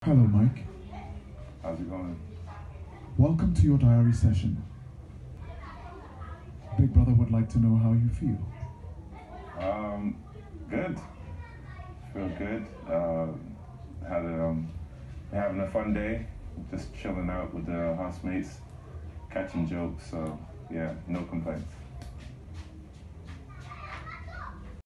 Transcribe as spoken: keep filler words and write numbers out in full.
Hello, Mike. How's it going? Welcome to your diary session. Big Brother would like to know how you feel. Um, good. Feel good. Uh, had a, um, having a fun day. Just chilling out with the housemates, catching jokes. So yeah, no complaints.